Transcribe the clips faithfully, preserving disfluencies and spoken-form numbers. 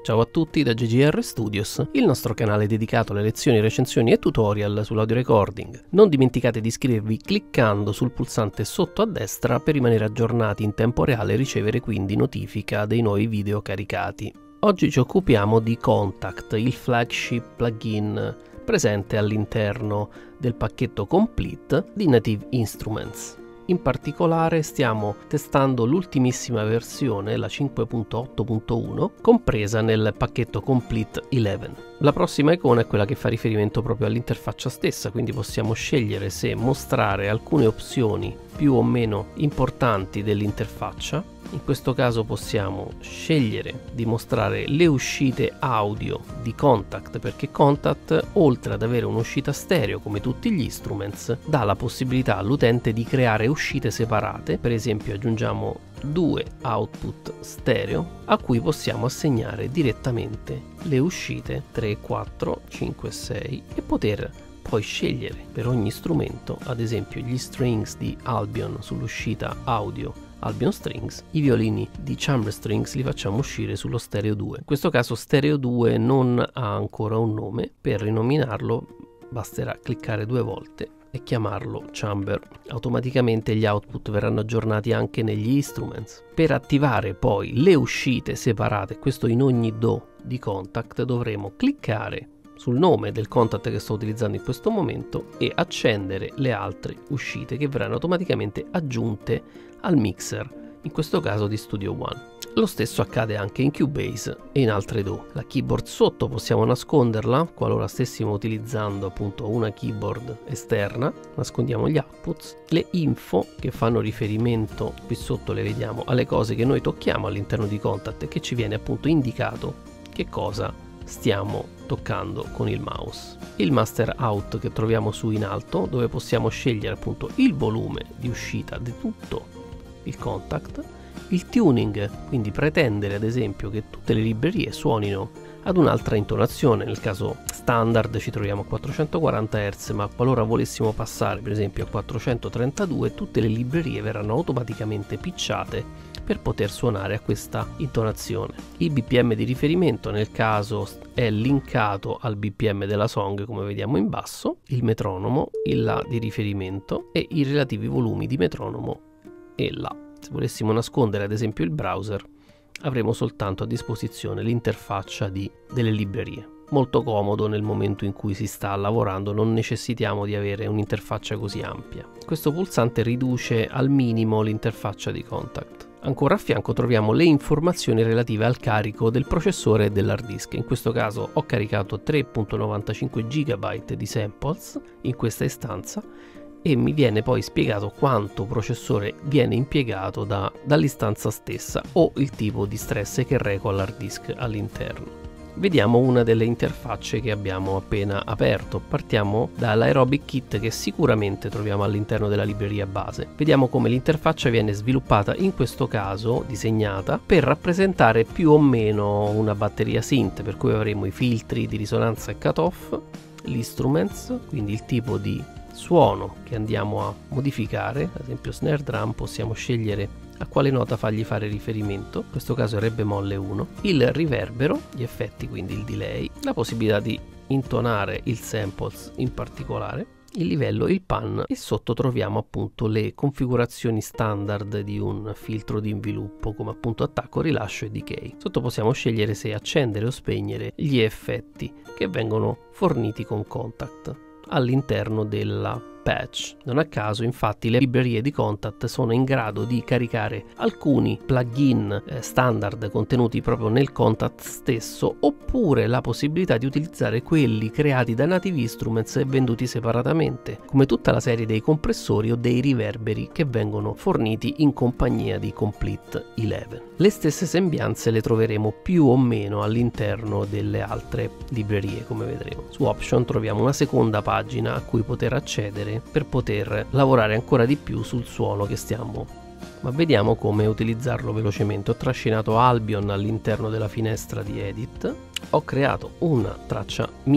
Ciao a tutti da G G R Studios, il nostro canale dedicato alle lezioni, recensioni e tutorial sull'audio recording. Non dimenticate di iscrivervi cliccando sul pulsante sotto a destra per rimanere aggiornati in tempo reale e ricevere quindi notifica dei nuovi video caricati. Oggi ci occupiamo di Kontact, il flagship plugin presente all'interno del pacchetto Complete di Native Instruments. In particolare stiamo testando l'ultimissima versione, la cinque punto otto punto uno, compresa nel pacchetto Complete undici. La prossima icona è quella che fa riferimento proprio all'interfaccia stessa, quindi possiamo scegliere se mostrare alcune opzioni più o meno importanti dell'interfaccia. In questo caso possiamo scegliere di mostrare le uscite audio di Kontact, perché Kontact, oltre ad avere un'uscita stereo come tutti gli instruments, dà la possibilità all'utente di creare uscite separate. Per esempio aggiungiamo due output stereo a cui possiamo assegnare direttamente le uscite tre, quattro, cinque, sei e poter poi scegliere per ogni strumento, ad esempio gli strings di Albion sull'uscita audio Albion Strings, i violini di Chamber Strings li facciamo uscire sullo stereo due. In questo caso stereo due non ha ancora un nome, per rinominarlo basterà cliccare due volte e chiamarlo Chamber. Automaticamente gli output verranno aggiornati anche negli instruments. Per attivare poi le uscite separate, questo in ogni do di Kontact, dovremo cliccare sul nome del Kontact che sto utilizzando in questo momento e accendere le altre uscite che verranno automaticamente aggiunte al mixer, in questo caso di Studio One. Lo stesso accade anche in Cubase e in altre do. La keyboard sotto possiamo nasconderla qualora stessimo utilizzando appunto una keyboard esterna, nascondiamo gli outputs. Le info che fanno riferimento, qui sotto le vediamo, alle cose che noi tocchiamo all'interno di Kontact e che ci viene appunto indicato che cosa stiamo toccando con il mouse. Il master out che troviamo su in alto, dove possiamo scegliere appunto il volume di uscita di tutto il Kontact. Il tuning, quindi pretendere ad esempio che tutte le librerie suonino ad un'altra intonazione. Nel caso standard ci troviamo a quattrocentoquaranta hertz, ma qualora volessimo passare per esempio a quattrocentotrentadue, tutte le librerie verranno automaticamente pitchate per poter suonare a questa intonazione. Il B P M di riferimento nel caso è linkato al B P M della song, come vediamo in basso, il metronomo, il La di riferimento e i relativi volumi di metronomo e La. Se volessimo nascondere ad esempio il browser, avremo soltanto a disposizione l'interfaccia di delle librerie. Molto comodo nel momento in cui si sta lavorando, non necessitiamo di avere un'interfaccia così ampia. Questo pulsante riduce al minimo l'interfaccia di Kontact. Ancora a fianco troviamo le informazioni relative al carico del processore e dell'hard disk. In questo caso ho caricato tre virgola novantacinque giga di samples in questa istanza e mi viene poi spiegato quanto processore viene impiegato da, dall'istanza stessa o il tipo di stress che reco all'hard disk all'interno. Vediamo una delle interfacce che abbiamo appena aperto. Partiamo dall'Aerobic Kit che sicuramente troviamo all'interno della libreria base. Vediamo come l'interfaccia viene sviluppata, in questo caso disegnata, per rappresentare più o meno una batteria synth, per cui avremo i filtri di risonanza e cutoff, gli instruments, quindi il tipo di suono che andiamo a modificare, ad esempio snare drum, possiamo scegliere a quale nota fargli fare riferimento, in questo caso è Re bemolle uno, il riverbero, gli effetti, quindi il delay, la possibilità di intonare il samples in particolare, il livello, il pan, e sotto troviamo appunto le configurazioni standard di un filtro di inviluppo come appunto attacco, rilascio e decay. Sotto possiamo scegliere se accendere o spegnere gli effetti che vengono forniti con Kontact all'interno della patch. Non a caso infatti le librerie di Kontact sono in grado di caricare alcuni plugin eh, standard contenuti proprio nel Kontact stesso, oppure la possibilità di utilizzare quelli creati da Native Instruments e venduti separatamente, come tutta la serie dei compressori o dei riverberi che vengono forniti in compagnia di Complete undici. Le stesse sembianze le troveremo più o meno all'interno delle altre librerie, come vedremo. Su Option troviamo una seconda pagina a cui poter accedere per poter lavorare ancora di più sul suono che stiamo. Ma vediamo come utilizzarlo velocemente. Ho trascinato Albion all'interno della finestra di Edit, ho creato una traccia MIDI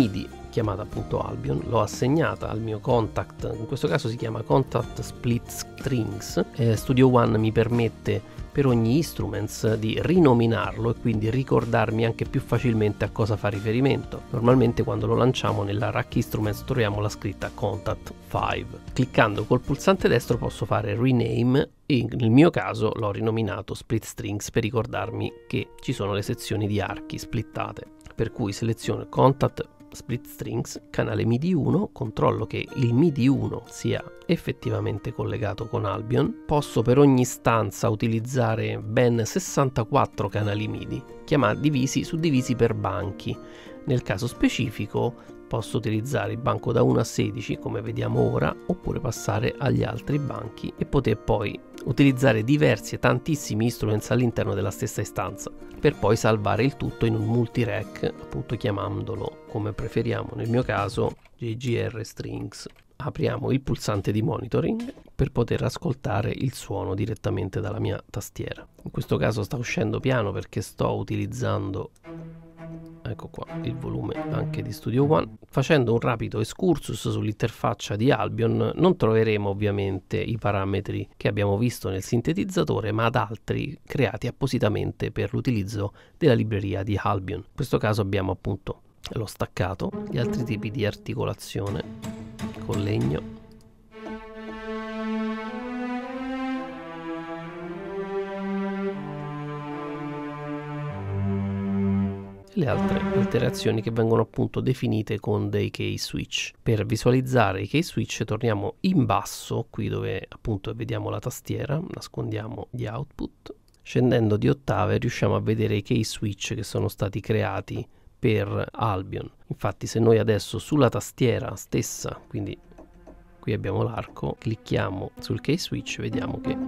chiamata appunto Albion, l'ho assegnata al mio contact, in questo caso si chiama Contact Split Strings. eh, Studio One mi permette per ogni instruments di rinominarlo e quindi ricordarmi anche più facilmente a cosa fa riferimento. Normalmente quando lo lanciamo nella Rack Instruments troviamo la scritta Contact cinque. Cliccando col pulsante destro posso fare Rename e nel mio caso l'ho rinominato Split Strings per ricordarmi che ci sono le sezioni di archi splittate. Per cui seleziono Contact Split Strings, canale MIDI uno, controllo che il MIDI uno sia effettivamente collegato con Albion. Posso per ogni stanza utilizzare ben sessantaquattro canali MIDI, chiamati divisi suddivisi per banchi. Nel caso specifico posso utilizzare il banco da uno a sedici come vediamo ora, oppure passare agli altri banchi e poter poi utilizzare diversi e tantissimi instruments all'interno della stessa istanza, per poi salvare il tutto in un multi-rack, appunto chiamandolo come preferiamo, nel mio caso J G R Strings. Apriamo il pulsante di monitoring per poter ascoltare il suono direttamente dalla mia tastiera. In questo caso sta uscendo piano perché sto utilizzando, ecco qua, il volume anche di Studio One. Facendo un rapido excursus sull'interfaccia di Albion non troveremo ovviamente i parametri che abbiamo visto nel sintetizzatore, ma ad altri creati appositamente per l'utilizzo della libreria di Albion. In questo caso abbiamo appunto lo staccato, gli altri tipi di articolazione con legno, le altre alterazioni che vengono appunto definite con dei key switch. Per visualizzare i key switch torniamo in basso, qui dove appunto vediamo la tastiera, nascondiamo gli output. Scendendo di ottave riusciamo a vedere i key switch che sono stati creati per Albion. Infatti se noi adesso sulla tastiera stessa, quindi qui abbiamo l'arco, clicchiamo sul key switch, vediamo che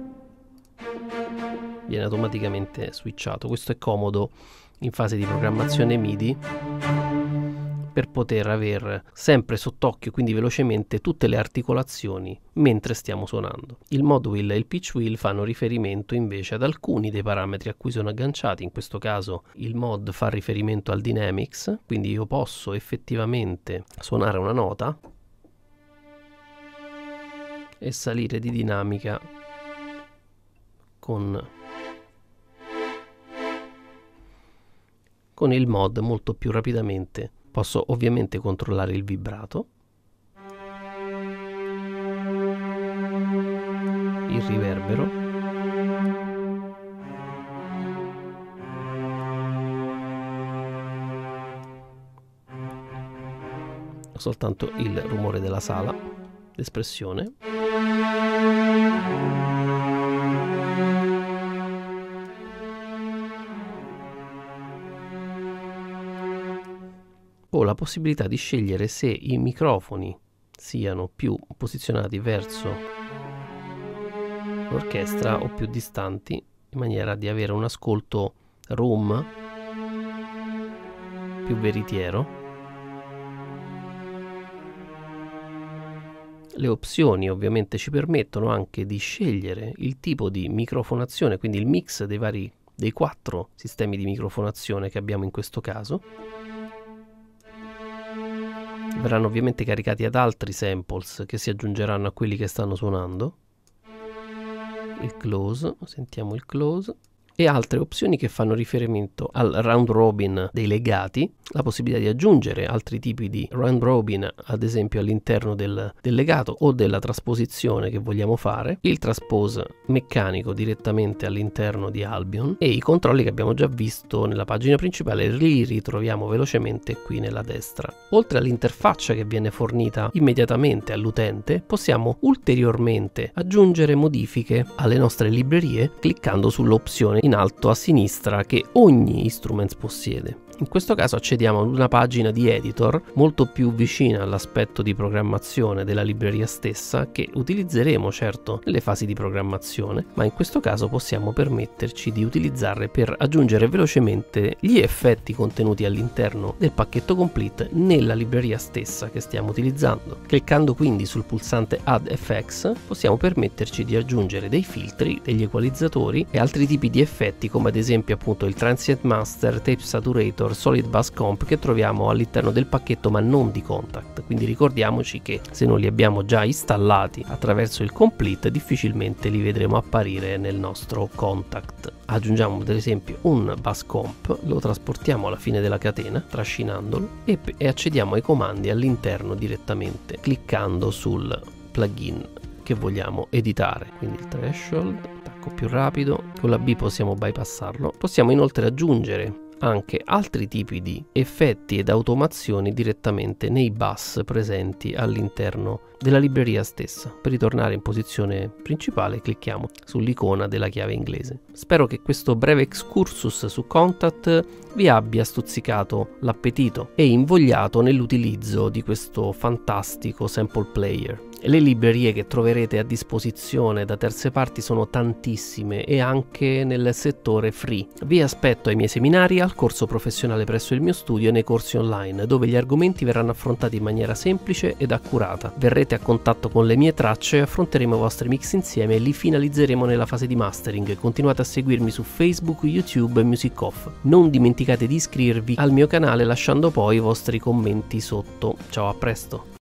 viene automaticamente switchato. Questo è comodo in fase di programmazione MIDI per poter avere sempre sott'occhio, quindi velocemente, tutte le articolazioni mentre stiamo suonando. Il mod wheel e il pitch wheel fanno riferimento invece ad alcuni dei parametri a cui sono agganciati. In questo caso il mod fa riferimento al dynamics, quindi io posso effettivamente suonare una nota e salire di dinamica con con il mod molto più rapidamente. Posso ovviamente controllare il vibrato, il riverbero, soltanto il rumore della sala, l'espressione. Ho la possibilità di scegliere se i microfoni siano più posizionati verso l'orchestra o più distanti, in maniera di avere un ascolto room più veritiero. Le opzioni ovviamente ci permettono anche di scegliere il tipo di microfonazione, quindi il mix dei vari dei quattro sistemi di microfonazione che abbiamo in questo caso. Verranno ovviamente caricati ad altri samples che si aggiungeranno a quelli che stanno suonando. Il close, sentiamo il close. E altre opzioni che fanno riferimento al round robin dei legati, la possibilità di aggiungere altri tipi di round robin, ad esempio all'interno del, del legato o della trasposizione che vogliamo fare, il transpose meccanico direttamente all'interno di Albion, e i controlli che abbiamo già visto nella pagina principale li ritroviamo velocemente qui nella destra. Oltre all'interfaccia che viene fornita immediatamente all'utente, possiamo ulteriormente aggiungere modifiche alle nostre librerie cliccando sull'opzione in alto a sinistra che ogni instrument possiede. In questo caso accediamo ad una pagina di editor molto più vicina all'aspetto di programmazione della libreria stessa, che utilizzeremo certo nelle fasi di programmazione, ma in questo caso possiamo permetterci di utilizzarle per aggiungere velocemente gli effetti contenuti all'interno del pacchetto complete nella libreria stessa che stiamo utilizzando. Cliccando quindi sul pulsante Add Effects possiamo permetterci di aggiungere dei filtri, degli equalizzatori e altri tipi di effetti, come ad esempio appunto il Transient Master, Tape Saturator Editor Solid Bass Comp che troviamo all'interno del pacchetto ma non di Kontakt, quindi ricordiamoci che se non li abbiamo già installati attraverso il Complete difficilmente li vedremo apparire nel nostro Kontakt. Aggiungiamo ad esempio un Bass Comp, lo trasportiamo alla fine della catena trascinandolo e, e accediamo ai comandi all'interno direttamente cliccando sul plugin che vogliamo editare, quindi il threshold, attacco più rapido, con la B possiamo bypassarlo. Possiamo inoltre aggiungere anche altri tipi di effetti ed automazioni direttamente nei bus presenti all'interno della libreria stessa. Per ritornare in posizione principale clicchiamo sull'icona della chiave inglese. Spero che questo breve excursus su Kontakt vi abbia stuzzicato l'appetito e invogliato nell'utilizzo di questo fantastico sample player. Le librerie che troverete a disposizione da terze parti sono tantissime e anche nel settore free. Vi aspetto ai miei seminari, al corso professionale presso il mio studio e nei corsi online, dove gli argomenti verranno affrontati in maniera semplice ed accurata. Verrete a contatto con le mie tracce, affronteremo i vostri mix insieme e li finalizzeremo nella fase di mastering. Continuate a seguirmi su Facebook, YouTube e Music Off. Non dimenticate di iscrivervi al mio canale lasciando poi i vostri commenti sotto. Ciao, a presto!